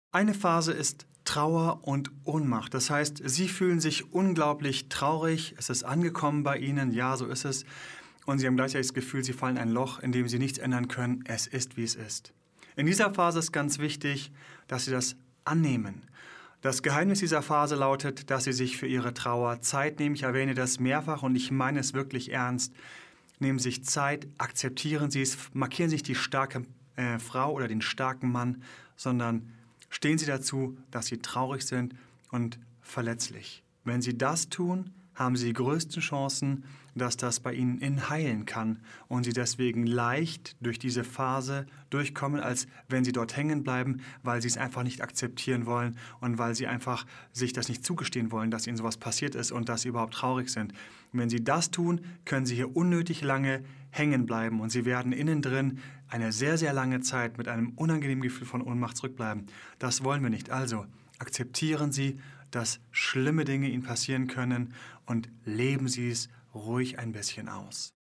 Eine Phase ist Trauer und Ohnmacht. Das heißt, Sie fühlen sich unglaublich traurig. Es ist angekommen bei Ihnen. Ja, so ist es. Und Sie haben gleichzeitig das Gefühl, Sie fallen in ein Loch, in dem Sie nichts ändern können. Es ist, wie es ist. In dieser Phase ist ganz wichtig, dass Sie das annehmen. Das Geheimnis dieser Phase lautet, dass Sie sich für Ihre Trauer Zeit nehmen. Ich erwähne das mehrfach und ich meine es wirklich ernst. Nehmen Sie sich Zeit, akzeptieren Sie es, markieren Sie nicht die starke Frau oder den starken Mann, sondern stehen Sie dazu, dass Sie traurig sind und verletzlich. Wenn Sie das tun, haben Sie die größten Chancen, dass das bei Ihnen innen heilen kann und Sie deswegen leicht durch diese Phase durchkommen, als wenn Sie dort hängen bleiben, weil Sie es einfach nicht akzeptieren wollen und weil Sie einfach sich das nicht zugestehen wollen, dass Ihnen sowas passiert ist und dass Sie überhaupt traurig sind. Und wenn Sie das tun, können Sie hier unnötig lange hängen bleiben und Sie werden innen drin eine sehr, sehr lange Zeit mit einem unangenehmen Gefühl von Ohnmacht zurückbleiben. Das wollen wir nicht. Also akzeptieren Sie, dass schlimme Dinge Ihnen passieren können und leben Sie es ruhig ein bisschen aus.